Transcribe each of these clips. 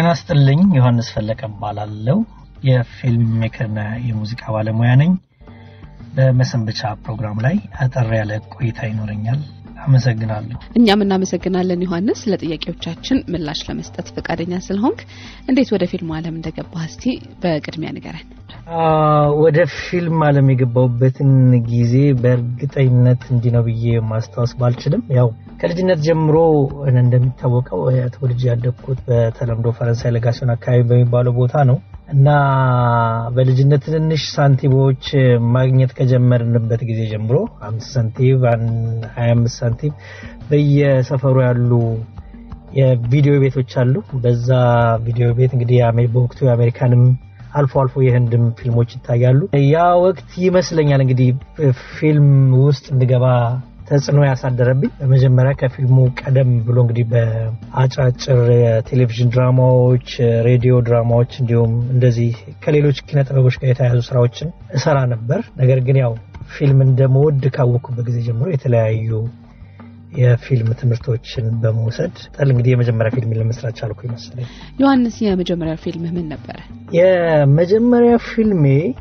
ጤና ይስጥልኝ ዮሐንስ ፈለቀ እባላለሁ የፊልም ሜከርና የሙዚቃ ባለሙያ ነኝ በመሰንበቻ ፕሮግራም ላይ አጠር ያለ ቆይታ ይኖረኛል አመሰግናለሁ እኛም እናመሰግናለን ዮሐንስ ለጥያቄዎቻችን ምላሽ ለመስጠት ፈቃደኛ ስለሆንክ እንዴት ወደ ፊልም ዓለም እንደገባህ እስቲ በቅድሚያ ንገረን ወደ ፊልም ዓለም የገባሁበትን ጊዜ በእርግጠኝነት እንዲህ ነው ብዬ ማስታወስ ባልችልም ያው ከልጅነት ጀምሮ እንደሚታወቀው ተወልጄ ያደግኩት በተለምዶ ፈረንሳይ ለጋሲዮን አካባቢ በሚባለው ቦታ ነው እና በልጅነት ትንሽ ሳንቲሞች ማግኘት ከጀመርንበት ጊዜ ጀምሮ 5 ሳንቲም 25 ሳንቲም በየሰፈሩ ያሉ የቪዲዮ ቤቶች አሉ በዛ ቪዲዮ ቤት እንግዲህ በወቅቱ የአሜሪካንም አልፎ የህንድም ፊልሞች ይታያሉ ያ ወቅት ይመስለኛል እንግዲህ ፊልም ውስጥ እንድገባ ተጽዕኖ ያሳደረብኝ በመጀመሪያ ከፊልሙ ቀደም ብሎ እንግዲህ በአጫጭር ቴሌቪዥን ድራማዎች ሬዲዮ ድራማዎች እንዲሁም እንደዚህ ከሌሎች ኪነ ጥበቦች ጋር የተያያዙ ስራዎችን እሰራ ነበር ነገር ግን ያው ፊልም እንደምወድ ካወቅኩበት ጊዜ ጀምሮ የተለያዩ የፊልም ትምህርቶችን በመውሰድ እንግዲህ የመጀመሪያ ፊልም ለመስራት ቻልኩ ይመስላል ዮሐንስ የመጀመሪያ ፊልም ምን ነበር የመጀመሪያ ፊልሜ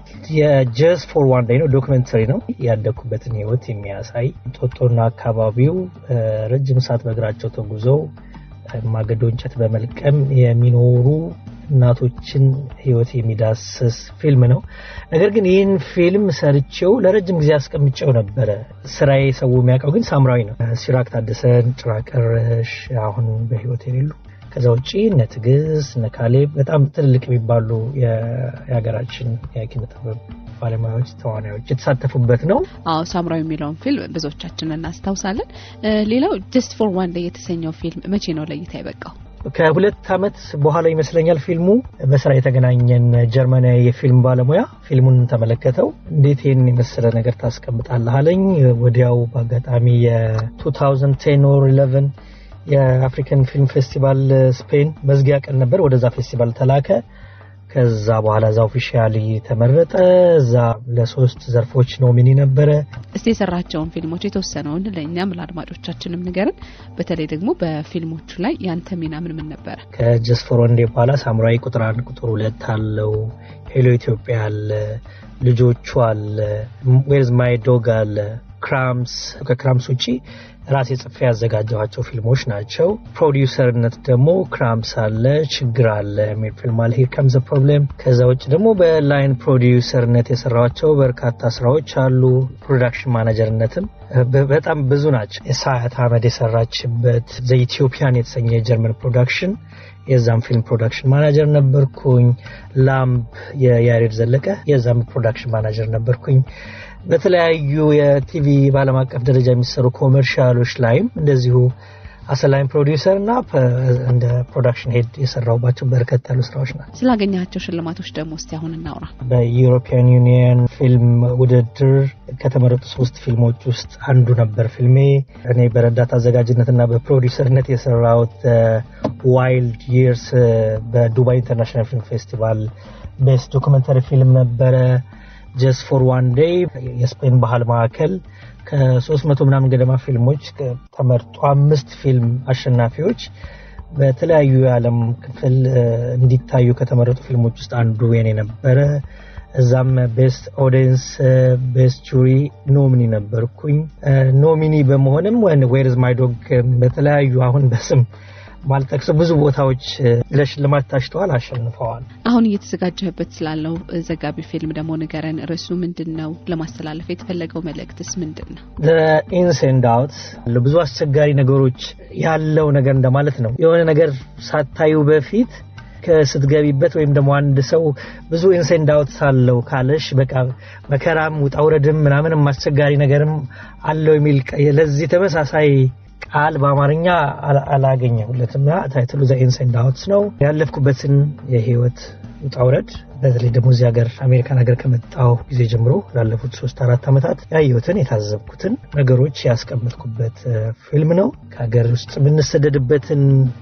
የጀስት ፎር ዋን ዴይ ነው ዶክመንተሪ ነው ያደኩበትን ህይወት የሚያሳይ ጦጦና አካባቢው ረጅም ሰዓት በእግራቸው ተጉዘው ማገዶ እንጨት በመልቀም የሚኖሩ እናቶችን ህይወት የሚዳስስ ፊልም ነው ነገር ግን ይህን ፊልም ሰርቼው ለረጅም ጊዜ አስቀምጬው ነበር ስራዬ ሰው የሚያውቀው ግን ሳምራዊ ነው ሲራክ ታደሰን ጭራቀረሽ አሁን በህይወት የሌሉ ከዛ ውጪ ነትግስ ነካሌ በጣም ትልልቅ የሚባሉ የሀገራችን የኪነ ጥበብ ባለሙያዎች ተዋናዮች የተሳተፉበት ነው አዎ ሳምራዊ የሚለውን ፊልም ብዙዎቻችን እናስታውሳለን ሌላው ጀስት ፎር ዋን ዴይ የተሰኘው ፊልም መቼ ነው ለይታ ይበቃው ከ2 አመት በኋላ ይመስለኛል ፊልሙ በስራ የተገናኘን ጀርመናዊ የፊልም ባለሙያ ፊልሙን ተመለከተው እንዴት ይሄን የመሰለ ነገር ታስቀምጣለህ አለኝ ወዲያው በአጋጣሚ የ2010 or 11 የአፍሪካን ፊልም ፌስቲቫል ስፔን መዝጊያ ቀን ነበር ወደዛ ፌስቲቫል ተላከ ከዛ በኋላ ዛው ኦፊሻሊ ተመረጠ ዛ ለ3 ዘርፎች ኖሚኒ ነበረ እስቲ የሰራቸውን ፊልሞች የተወሰነውን ለኛም ለአድማጮቻችንም ንገረን በተለይ ደግሞ በፊልሞቹ ላይ ያንተ ሚና ምን ነበር ከጀስት ፎር ዋን ዴይ በኋላ ሳምራዊ ቁጥር 1 ቁጥር 2 አለው ሄሎ ኢትዮጵያ አለ ልጆቹ አለ ዌርዝ ማይ ዶግ አለ ክራምስ ከክራምስ ውጪ ራሴ ጽፌ ያዘጋጀኋቸው ፊልሞች ናቸው ፕሮዲዩሰርነት ደግሞ ክራምስ አለ ችግር አለ ሜል ፊልም አለ ሂር ካምስ ዘ ፕሮብሌም ከዛ ውጪ ደግሞ በላይን ፕሮዲዩሰርነት የሰራኋቸው በርካታ ስራዎች አሉ ፕሮዳክሽን ማኔጀርነትም በጣም ብዙ ናቸው የሳያት አህመድ የሰራችበት ዘ ኢትዮጵያን የተሰኘ የጀርመን ፕሮዳክሽን የዛም ፊልም ፕሮዳክሽን ማኔጀር ነበርኩኝ ላምብ የያሬድ ዘለቀ የዛም ፕሮዳክሽን ማኔጀር ነበርኩኝ በተለያዩ የቲቪ ባለም አቀፍ ደረጃ የሚሰሩ ኮመርሻሎች ላይም እንደዚሁ አሰላይን ፕሮዲዩሰርና እንደ ፕሮዳክሽን ሄድ የሰራውባቸው በርከት ያሉ ስራዎች ናቸው ስላገኛቸው ሽልማቶች ደግሞ እስቲ አሁን እናውራ በዩሮፒያን ዩኒየን ፊልም ውድድር ከተመረጡ 3 ፊልሞች ውስጥ አንዱ ነበር ፊልሜ እኔ በረዳት አዘጋጅነትና በፕሮዲዩሰርነት የሰራውት ዋይልድ ይርስ በዱባይ ኢንተርናሽናል ፊልም ፌስቲቫል ቤስት ዶክመንተሪ ፊልም ነበረ just for one day የስፔን ባህል ማዕከል ከ300 ምናምን ገደማ ፊልሞች ተመርጦ 5 ፊልም አሸናፊዎች በተለያዩ የዓለም ክፍል እንዲታዩ ከተመረጡ ፊልሞች ውስጥ አንዱ የኔ ነበረ እዛም ቤስት ኦዲየንስ ቤስት ጁሪ ኖሚኒ ነበርኩኝ ኖሚኒ በመሆንም ዌርዝ ማይ ዶግ በተለያዩ አሁን በስም ማልጠቅስ ብዙ ቦታዎች ለሽልማት ታጭተዋል አሸንፈዋል አሁን እየተዘጋጀበት ስላለው ዘጋቢ ፊልም ደግሞ ንገረን ርዕሱ ምንድነው ለማስተላለፍ የተፈለገው መልእክትስ ምንድነው The Ins and Outs ለብዙ አስቸጋሪ ነገሮች ያለው ነገር እንደማለት ነው የሆነ ነገር ሳታዩ በፊት ከስትገቢበት ወይም ደግሞ አንድ ሰው ብዙ ኢንስ ኤንድ አውትስ አለው ካለሽ በቃ መከራም ውጣውረድም ምናምንም አስቸጋሪ ነገርም አለው የሚል ለዚህ ተመሳሳይ ቃል በአማርኛ አላገኘሁለትና ታይትሉ ዘ ኢንስ ኤንድ አውትስ ነው ያለፍኩበትን የህይወት ውጣውረድ በተለይ ደግሞ እዚህ ሀገር አሜሪካን ሀገር ከመጣሁ ጊዜ ጀምሮ ላለፉት 3-4 አመታት ያየሁትን የታዘብኩትን ነገሮች ያስቀምጥኩበት ፊልም ነው ከሀገር ውስጥ የምንሰደድበትን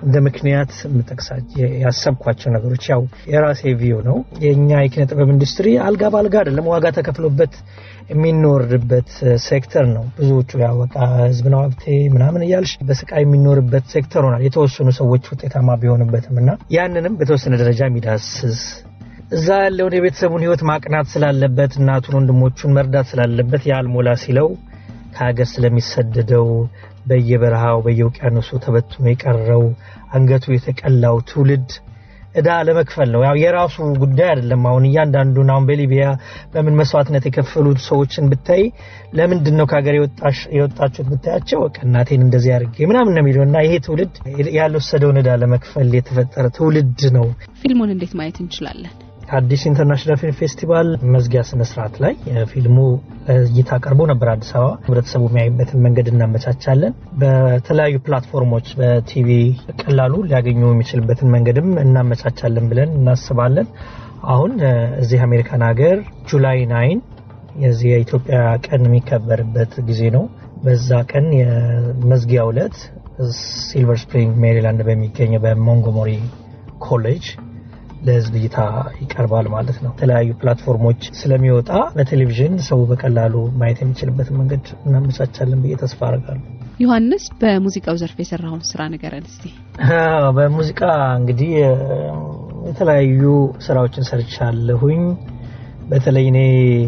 እንደ ምክንያት የምጠቅሳቸው ያሰብኳቸው ነገሮች ያው የራሴ ቪው ነው። የኛ የኪነ ጥበብ ኢንዱስትሪ አልጋ ባልጋ አይደለም፣ ዋጋ ተከፍሎበት የሚኖርበት ሴክተር ነው። ብዙዎቹ ያው በቃ ህዝብ ነው ሀብቴ ምናምን እያልሽ በስቃይ የሚኖርበት ሴክተር ሆኗል። የተወሰኑ ሰዎች ውጤታማ ቢሆንበትምና ያንንም በተወሰነ ደረጃ የሚዳስስ እዛ ያለውን የቤተሰቡን ህይወት ማቅናት ስላለበት እናቱን ወንድሞቹን መርዳት ስላለበት ያልሞላ ሲለው ከሀገር ስለሚሰደደው በየበረሃው በየውቅያኖሱ ተበትኖ የቀረው አንገቱ የተቀላው ትውልድ እዳ ለመክፈል ነው። ያው የራሱ ጉዳይ አይደለም። አሁን እያንዳንዱን አሁን በሊቢያ በምን መስዋዕትነት የከፈሉት ሰዎችን ብታይ ለምንድን ነው ከሀገር የወጣችሁት ብታያቸው እናቴን እንደዚህ አድርጌ ምናምን ነው የሚሉና ይሄ ትውልድ ያልወሰደውን እዳ ለመክፈል የተፈጠረ ትውልድ ነው። ፊልሙን እንዴት ማየት እንችላለን? አዲስ ኢንተርናሽናል ፊልም ፌስቲቫል መዝጊያ ስነ ስርዓት ላይ ፊልሙ እይታ ቀርቦ ነበር። አዲስ አበባ ህብረተሰቡ የሚያይበትን መንገድ እናመቻቻለን። በተለያዩ ፕላትፎርሞች በቲቪ ቀላሉ ሊያገኙ የሚችልበትን መንገድም እናመቻቻለን ብለን እናስባለን። አሁን እዚህ አሜሪካን ሀገር ጁላይ 9 የዚህ የኢትዮጵያ ቀን የሚከበርበት ጊዜ ነው። በዛ ቀን የመዝጊያው ዕለት ሲልቨር ስፕሪንግ ሜሪላንድ በሚገኘው በሞንጎመሪ ኮሌጅ ለህዝብ እይታ ይቀርባል ማለት ነው። የተለያዩ ፕላትፎርሞች ስለሚወጣ በቴሌቪዥን ሰው በቀላሉ ማየት የሚችልበትን መንገድ እናመቻቻለን ብዬ ተስፋ አደርጋለሁ። ዮሐንስ በሙዚቃው ዘርፍ የሰራውን ስራ ንገረን እስቲ። በሙዚቃ እንግዲህ የተለያዩ ስራዎችን ሰርቻለሁኝ። በተለይ እኔ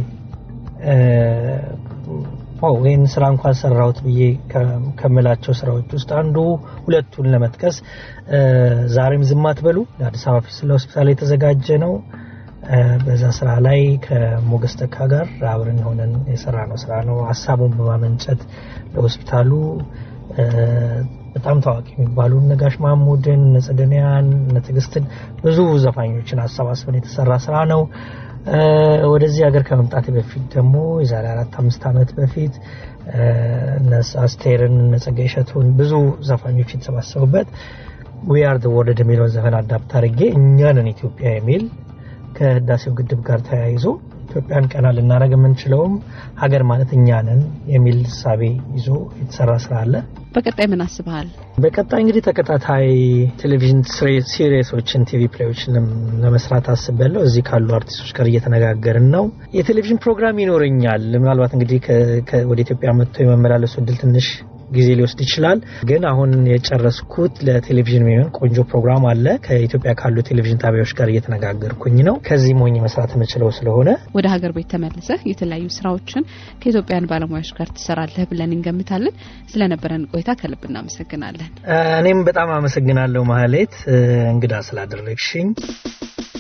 ወይን ስራ እንኳን ሰራሁት ብዬ ከመላቸው ስራዎች ውስጥ አንዱ ሁለቱን ለመጥቀስ ዛሬም ዝም አትበሉ ለአዲስ አበባ ፊስላ ሆስፒታል የተዘጋጀ ነው። በዛ ስራ ላይ ከሞገስ ተካ ጋር አብረን ሆነን የሰራነው ስራ ነው። ሐሳቡን በማመንጨት ለሆስፒታሉ በጣም ታዋቂ የሚባሉ ነጋሽ ማሙድን፣ ነጸደኒያን፣ ነትግስትን ብዙ ዘፋኞችን አሰባስበን የተሰራ ስራ ነው። ወደዚህ ሀገር ከመምጣት በፊት ደግሞ የዛሬ 4-5 አመት በፊት አስቴርን ነጸጋይ ሸቱን ብዙ ዘፋኞች የተሰባሰቡበት we are the world የሚለውን ዘፈን አዳፕት አድርጌ እኛ ነን ኢትዮጵያ የሚል ከህዳሴው ግድብ ጋር ተያይዞ ኢትዮጵያን ቀና ልናረግ የምንችለውም ሀገር ማለት እኛ ነን የሚል ሳቤ ይዞ የተሰራ ስራ አለ። በቀጣይ ምን አስበሃል? በቀጣይ እንግዲህ ተከታታይ ቴሌቪዥን ሲሪየሶችን ቲቪ ፕሌዎችን ለመስራት አስቤያለሁ። እዚህ ካሉ አርቲስቶች ጋር እየተነጋገርን ነው። የቴሌቪዥን ፕሮግራም ይኖረኛል። ምናልባት እንግዲህ ወደ ኢትዮጵያ መጥቶ የመመላለሱ እድል ትንሽ ጊዜ ሊወስድ ይችላል። ግን አሁን የጨረስኩት ለቴሌቪዥን የሚሆን ቆንጆ ፕሮግራም አለ። ከኢትዮጵያ ካሉ ቴሌቪዥን ጣቢያዎች ጋር እየተነጋገርኩኝ ነው። ከዚህ ሞኝ መስራት የምችለው ስለሆነ ወደ ሀገር ቤት ተመልሰህ የተለያዩ ስራዎችን ከኢትዮጵያን ባለሙያዎች ጋር ትሰራለህ ብለን እንገምታለን። ስለነበረን ቆይታ ከልብ እናመሰግናለን። እኔም በጣም አመሰግናለሁ ማህሌት እንግዳ ስላደረግሽኝ።